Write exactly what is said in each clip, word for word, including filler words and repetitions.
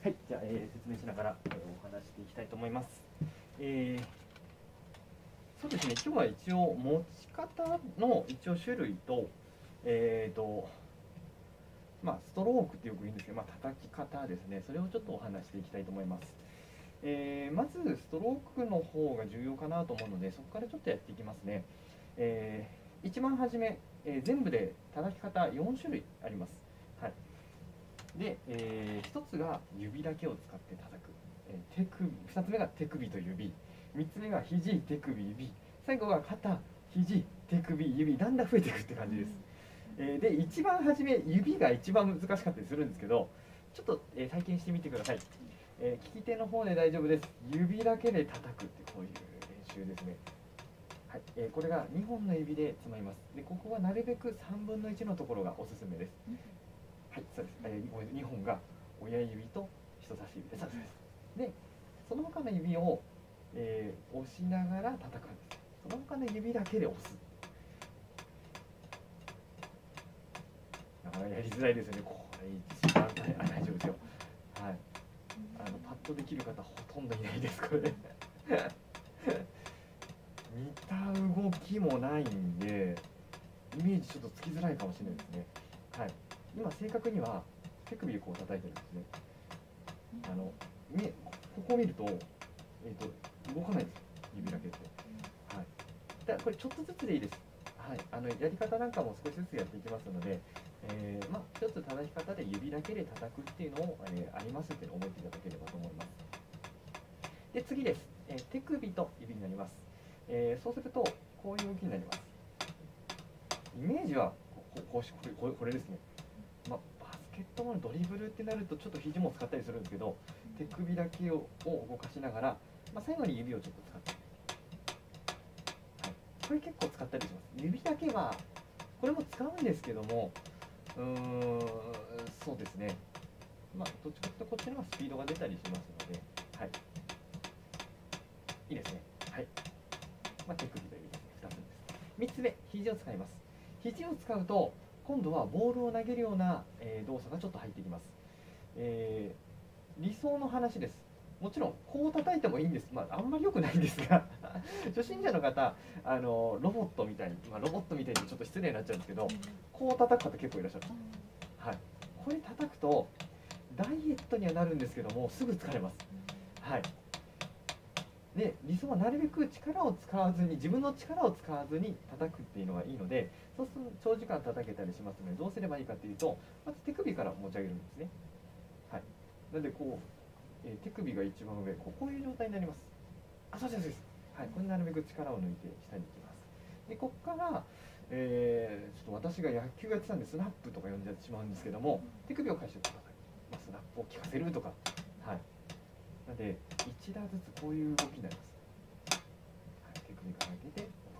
はい、じゃあ、えー、説明しながら、えー、お話していきたいと思います。えー、そうですね、今日は一応持ち方の一応種類と、えーと、まあ、ストロークってよく言うんですけど、まあ、叩き方ですね、それをちょっとお話していきたいと思います。えー、まず、ストロークの方が重要かなと思うので、そこからちょっとやっていきますね。えー、一番初め、えー、全部で叩き方よん種類あります。はい。で、えー、ひとつが指だけを使って叩く、えー、手首、ふたつめが手首と指、みっつめが肘、手首、指、最後が肩、肘、手首、指、だんだん増えていくって感じです。えー、で、一番初め、指が一番難しかったりするんですけど、ちょっと、えー、体験してみてください。えー、利き手の方で大丈夫です。指だけで叩くってこういう練習ですね。はい、えー、これがにほんの指でつまみます。で、ここはなるべくさんぶんのいちのところがおすすめです。はい、そうです。えー、にほんが親指と人差し指で、そうです。で、その他の指を、えー、押しながら叩くんです。その他の指だけで押す。なかなかやりづらいですよね。これ一番大大丈夫ですよ。はい。あのパッとできる方ほとんどいないですこれ。似た動きもないんで、イメージちょっとつきづらいかもしれないですね。はい。今正確には手首をこう叩いてるんですね。あのみここを見ると、えーと、動かないです、指だけで。はい、だこれちょっとずつでいいです。はい、あのやり方なんかも少しずつやっていきますので、えーまあ、一つ叩き方で指だけで叩くっていうのを、えー、ありますっていうのを覚えていただければと思います。で、次です。えー、手首と指になります。えー、そうすると、こういう動きになります。イメージはこここれこれですね。まあ、バスケットボールのドリブルってなるとちょっと肘も使ったりするんですけど、手首だけを動かしながら、まあ、最後に指をちょっと使って、はい、これ結構使ったりします。指だけはこれも使うんですけども、うーんそうですね、まあ、どっちかというとこっちの方がスピードが出たりしますので、はい、いいですね。はい、まあ、手首と指ですね、ふたつです。みっつめ、肘を使います。肘を使うと今度はボールを投げるような、えー、動作がちょっと入ってきます。えー、理想の話です。もちろんこう叩いてもいいんです。まあ、あんまり良くないんですが初心者の方、あのロボットみたいに、まあ、ロボットみたいにちょっと失礼になっちゃうんですけど、こう叩く方結構いらっしゃる。はい、これ叩くとダイエットにはなるんですけども、すぐ疲れます。はい。で、理想はなるべく力を使わずに、自分の力を使わずに叩くっていうのがいいので、そうすると長時間叩けたりしますので、どうすればいいかっていうと、まず手首から持ち上げるんですね。はい。なのでこう、えー、手首が一番上、こうこういう状態になります。あ、そうですそうです。はい。これなるべく力を抜いて下に行きます。で、ここから、えー、ちょっと私が野球やってたんでスナップとか呼んでしまうんですけども、手首を返してください。まあ、スナップを効かせるとか、はい。なので一打ずつこういう動きになります。はい、手首から上げて下ろ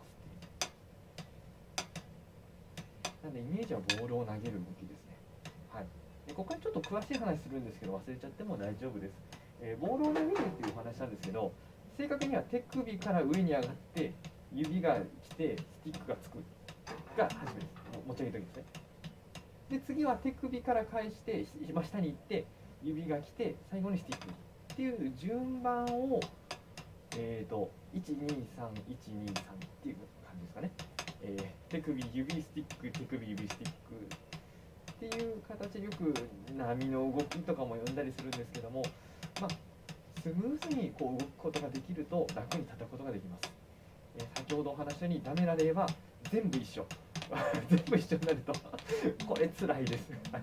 すっていう。なのでイメージはボールを投げる動きですね。はい。でここからちょっと詳しい話するんですけど忘れちゃっても大丈夫です。えー、ボールを投げるっていうお話なんですけど、正確には手首から上に上がって指が来てスティックがつくが初めです。持ち上げる時ですね。で次は手首から返して真下に行って指が来て最後にスティックっていう順番を、えーと、いちにさんいちにさんっていう感じですかね。えー、手首指スティック手首指スティックっていう形でよく波の動きとかも呼んだりするんですけども、まあ、スムーズにこう動くことができると楽に叩くことができます。えー、先ほどお話したようにダメな例は全部一緒全部一緒になるとこれ辛いですはい、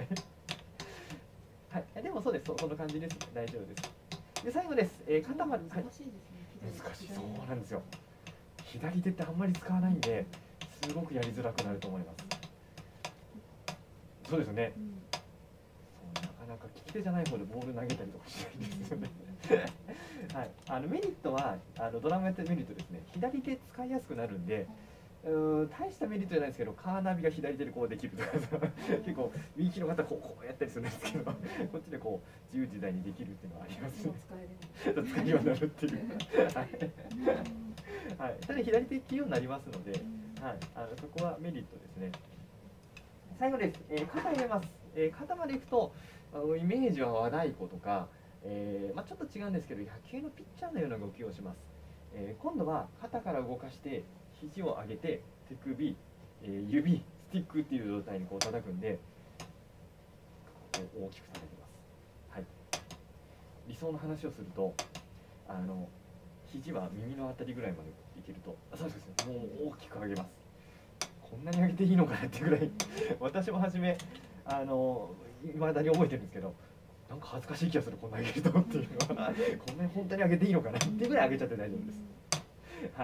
はい、でもそうです、その感じです。大丈夫です。で最後です。えー、肩まで難しいですね。難しい、そうなんですよ。左手ってあんまり使わないんですごくやりづらくなると思います。そうですね。そうなかなか利き手じゃない方でボール投げたりとかしないんですよねはい、あのメリットはあのドラムやってるメリットですね。左手使いやすくなるんで、う大したメリットじゃないですけど、カーナビが左手でこうできるとか結構右利きの方こうこうやったりするんですけどこっちでこう自由自在にできるっていうのはありますね。使いにはなるっていうはい、はい、ただ左手利きようになりますので、はい、あのそこはメリットですね。最後です。えー、肩入れます。えー、肩までいくと、 あのイメージは和太鼓とか、えーまあ、ちょっと違うんですけど野球のピッチャーのような動きをします。えー今度は肩から動かして肘を上げて手首、えー指スティックっていう状態にこう叩くんでこう大きく叩きます。はい、理想の話をするとあの肘は耳のあたりぐらいまでいけると、あそうですね、もう大きく上げます。こんなに上げていいのかなってぐらい私も初めあの未だに覚えてるんですけど、なんか恥ずかしい気がする、こんな上げるとっていうのはこんなに本当に上げていいのかなっていうぐらい上げちゃって大丈夫です。はい、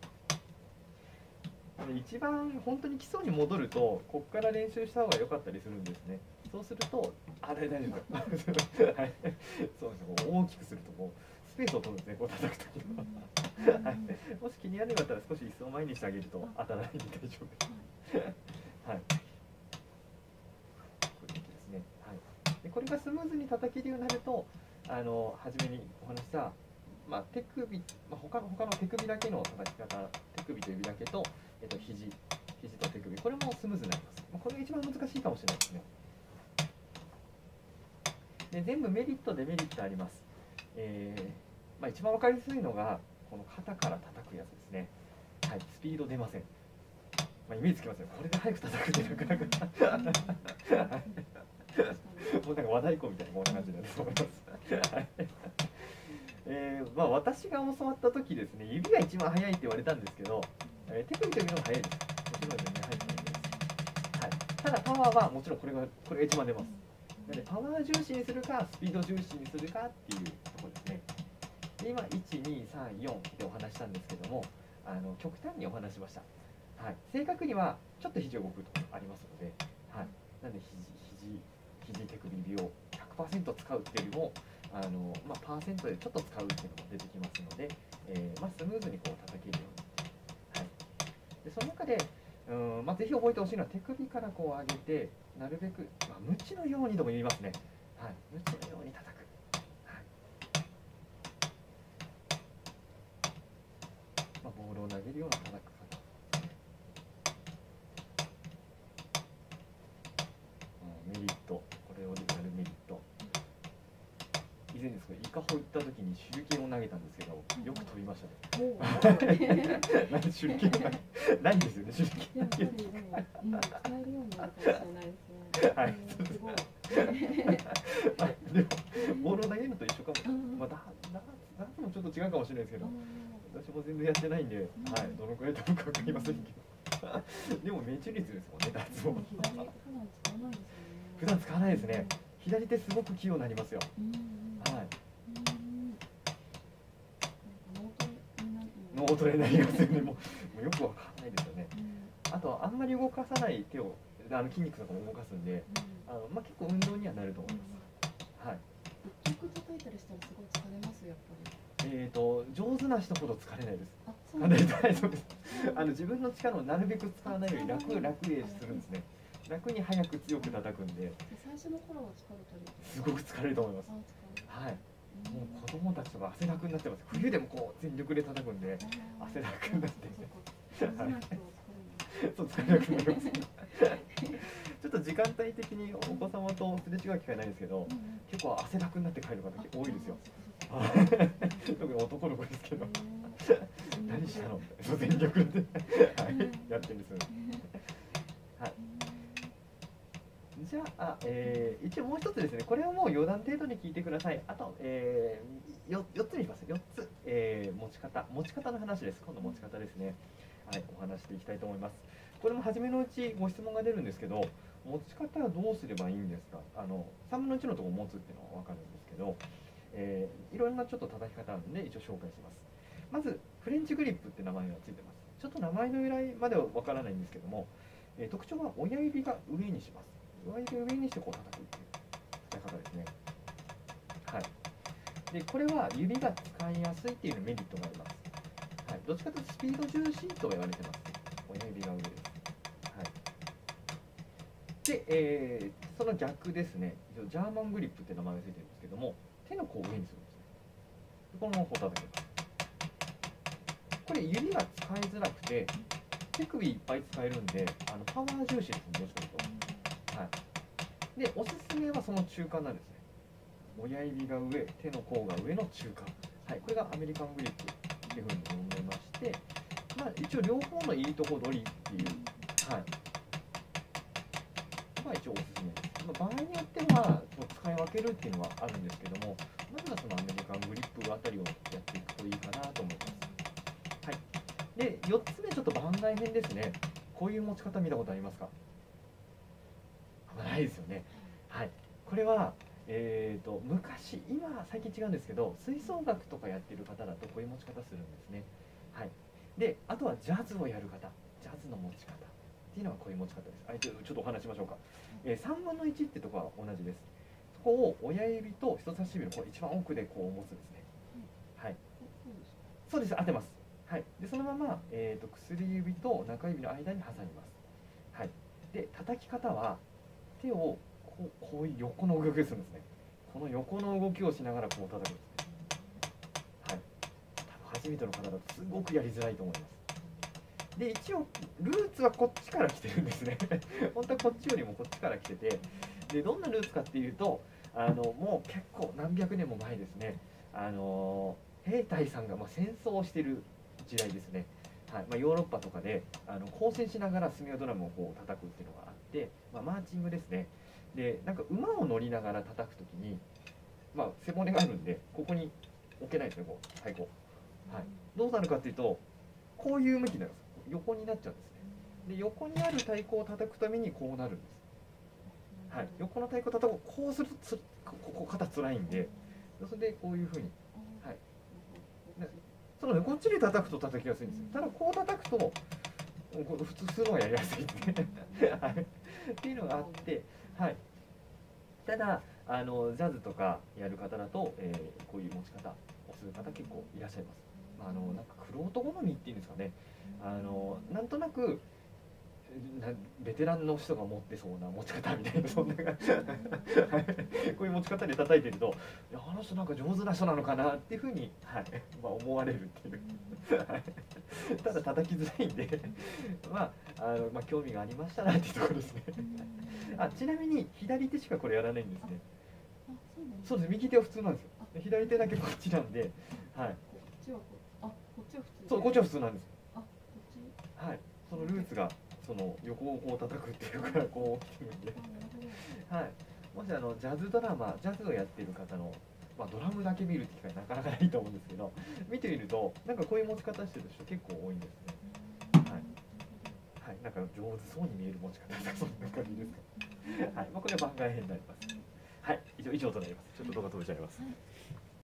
で一番本当に基礎に戻るとここから練習した方が良かったりするんですね。そうするとあ大丈夫はい、そうですね、大きくするとこうスペースを取るんですね、こう叩くときは、はい、もし気になるようだったら少し椅子を前にしてあげると当たらないんで大丈夫ですはい、こういうことですね。はい、でこれがスムーズに叩けるようになるとあの初めにお話した、まあ、手首、まあ、他の他の手首だけの叩き方、手首と指だけと、えっと、肘肘と手首、これもスムーズになります。まあ、これが一番難しいかもしれないですね。で全部メリットデメリットあります。えーまあ、一番分かりやすいのがこの肩から叩くやつですね。はい、スピード出ません。まあ、イメージつきますよ。これで早く叩くってなかなかもうなんか和太鼓みたいなこんな感じになると思いますはいえーまあ、私が教わった時ですね、指が一番速いって言われたんですけど、えー、手首と指の方が速いです。もちろん全然速くないです。はい、ただパワーはもちろんこれがこれが一番出ます。なのでパワー重視にするかスピード重視にするかっていうところですね。で今いちにさんよんでお話したんですけども、あの極端にお話しました。はい、正確にはちょっと肘を動くとありますので、はい、なので肘肘肘手首指を ひゃくパーセント 使うっていうよりもあの、まあ、パーセントでちょっと使うっていうのも出てきますので、えーまあ、スムーズにこう叩けるように、はい、でその中でうん、まあ、ぜひ覚えてほしいのは手首からこう上げてなるべく、まあ、ムチのようにとも言いますね。はい、ムチのように叩く。はい、まあ、ボールを投げるような叩く方。メリット、これをやるメリット。以前ですけど、イカホ行った時に手裏剣を投げたんですけど、よく飛びましたね。なんで手裏剣がないんですよね、手裏剣。 やっぱりでも、うん、使えるようになるかもしれないですね。 はい、すごい。でも、ボールを投げるのと一緒かも。まあ、だ、だ、だもちょっと違うかもしれないですけど。私も全然やってないんで、はい、どのくらい飛ぶかわかりませんけど。でも命中率ですもんね、ダーツも。普段使わないですね。左手すごく器用になりますよ。はい。脳トレになりますよね。もう、もうよくわかんないですよね。あとはあんまり動かさない手を、あの筋肉とかも動かすんで、あのまあ結構運動にはなると思います。はい。 一曲叩いたりしたらすごい疲れますよ、やっぱり。 えっと上手な人ほど疲れないです。 あ、そうなんですか。 はい、そうです。あの自分の力をなるべく使わないように楽楽へするんですね。楽に早く強く叩くんで。 最初の頃は疲れたり。 すごく疲れると思います。はい。もう子供たちとか汗だくになってます。冬でもこう全力で叩くんで汗だくになって。はい。そう疲れなくなります。ちょっと時間帯的にお子様とすれ違う機会ないんですけど、結構汗だくになって帰る方多いですよ。特に男の子ですけど。何したの？そう全力ではいやってるんです。はい。じゃあ、えー、一応もう一つですね、これはもう余談程度に聞いてください。あと、えー、よよっつにします。よっつ、えー、持ち方、持ち方の話です。今度持ち方ですね。はい、お話していきたいと思います。これも初めのうちご質問が出るんですけど、持ち方はどうすればいいんですか。あのさんぶんのいちのところ持つっていうのは分かるんですけど、えー、いろんなちょっと叩き方あるんで一応紹介します。まずフレンチグリップって名前がついてます。ちょっと名前の由来までは分からないんですけども、えー、特徴は親指が上にします。親指を上にしてこう叩くっていう使い方ですね。はい。でこれは指が使いやすいっていうメリットがあります。はい。どっちかというとスピード重視と言われてます。親指が上です。はい。で、えー、その逆ですね。ジャーマングリップって名前がついてるんですけども、手の甲を上にするんですね。このままこう叩けます。これ指が使いづらくて手首いっぱい使えるんで、あのパワー重視ですね、どっちかというと。はい。 でおすすめはその中間なんですね。親指が上、手の甲が上の中間、はい、これがアメリカングリップっていうふうに呼んでまして、まあ、一応両方のいいとこ取りっていう、はい、まあ一応おすすめです。まあ、場合によっては使い分けるっていうのはあるんですけども、まずはそのアメリカングリップあたりをやっていくといいかなと思います。はい、でよっつめ、ちょっと番外編ですね。こういう持ち方見たことありますか？ないですよね。はい、これはえーと昔、今は最近違うんですけど、吹奏楽とかやってる方だとこういう持ち方するんですね。はい、であとはジャズをやる方、ジャズの持ち方っていうのはこういう持ち方です。あ、ちょちょっとお話しましょうか。えー、さんぶんのいちってとこは同じです。そこを親指と人差し指のこう一番奥でこう持つんですね。はい、そうです、合ってます。はい、でそのまま、えーと薬指と中指の間に挟みます。はい、で叩き方は手をこう、こういう横の動きをするんですね。この横の動きをしながらこう叩くんですね。はい、多分初めての方だとすごくやりづらいと思います。で一応ルーツはこっちから来てるんですね。本当はこっちよりもこっちから来てて、でどんなルーツかっていうと、あのもう結構何百年も前ですね、あの兵隊さんがまあ戦争をしている時代ですね。はい、まあ、ヨーロッパとかであの交戦しながらスネアドラムをこう叩くっていうのがあって、まあ、マーチングですね。でなんか馬を乗りながら叩くときに、まあ、背骨があるんでここに置けないですね、こう太鼓。はい、どうなるかっていうとこういう向きになるんです。横になっちゃうんですね。で横にある太鼓を叩くためにこうなるんです。はい、横の太鼓を叩くこうするとつここ肩つらいんで、それでこういうふうに、はい、そのこっちで叩くと叩きやすいんですよ。ただこう叩くと普通するのがやりやすいはい、っていうのがあって、はい、ただあのジャズとかやる方だと、えー、こういう持ち方をする方結構いらっしゃいます。まあ、あのなんか玄人好みっていうんですかね、あのなんとなくなベテランの人が持ってそうな持ち方みたいな、そんなこういう持ち方で叩いてると、いやあの人なんか上手な人なのかなっていうふうに、はいまあ、思われるっていうただ叩きづらいんでまああの、まあ、興味がありましたらっていうところですねあ、ちなみに左手しかこれやらないんですね。そうです、右手は普通なんですよ。左手だけこっちなんで、はい。そう、こっちは普通なんです。はい、そのルーツがその横をこう叩くっていうからこう来てるんで、はい。もしあのジャズドラマ、ジャズをやっている方の、まあ、ドラムだけ見るって機会なかなかないと思うんですけど、見てみるとなんかこういう持ち方してる人結構多いんですね。はい。はい、なんか上手そうに見える持ち方そんな感じですか。はい、まあ、これは番外編になります。はい、以上以上となります。ちょっと動画飛べちゃいます。